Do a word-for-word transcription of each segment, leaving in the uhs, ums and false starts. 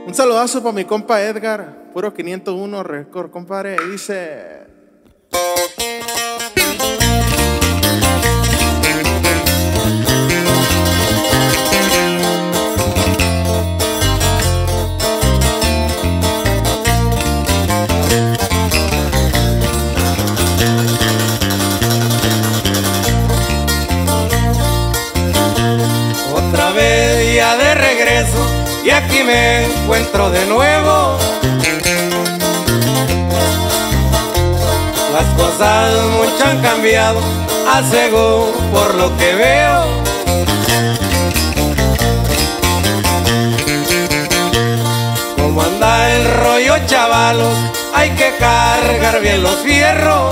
Un saludazo para mi compa Edgar, puro quinientos uno récord, compadre. Y dice... Otra vez ya de regreso y aquí me encuentro de nuevo. Las cosas mucho han cambiado, aseguro por lo que veo. Como anda el rollo, chavalos, hay que cargar bien los fierros.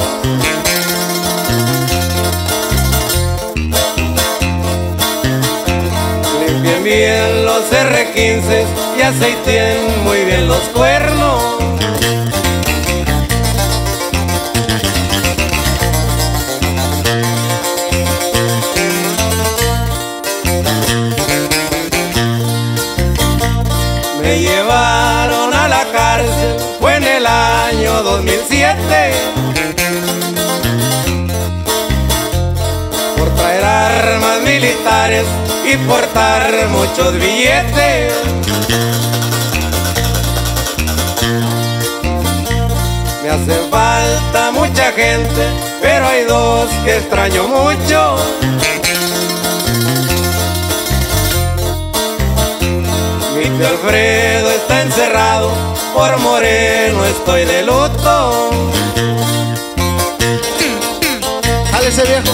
Limpien bien los erre quince y aceiten muy bien los cuernos. Me llevaron a la cárcel, fue en el año dos mil siete, por traer armas militares y portar muchos billetes. Me hace falta mucha gente, pero hay dos que extraño mucho. Mi tío Alfredo está encerrado, por Moreno estoy de luto. ¡Jale ese viejo!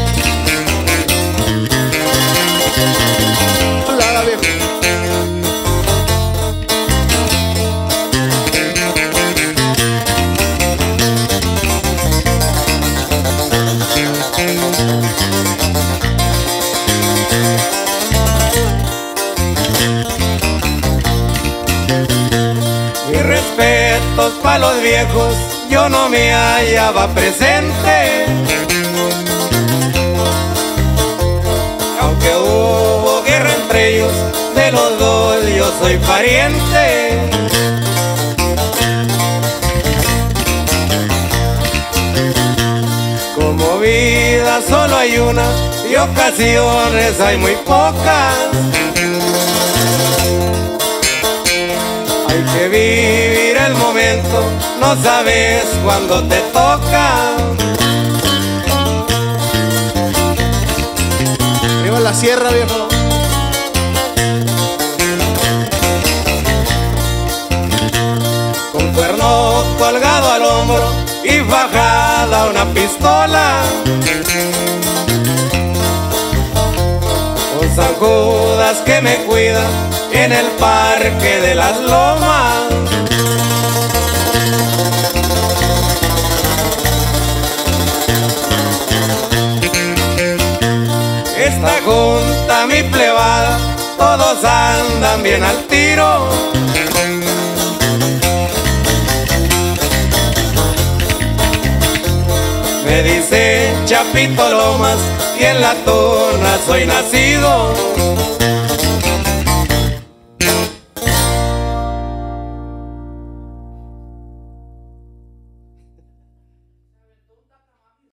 ¡Hola, viejo! Mis respetos pa' los viejos, yo no me hallaba presente. Aunque hubo guerra entre ellos, de los dos yo soy pariente. Como vida solo hay una y ocasiones hay muy pocas. Hay que vivir el momento, no sabes cuándo te toca. Arriba la sierra, viejo. Con cuerno colgado al hombro y bajada una pistola. Con San Judas que me cuida en el parque de las lomas. Esta junta, mi plebada, todos andan bien al tiro. Me dicen Chapito Lomas y en la Tuna soy nacido.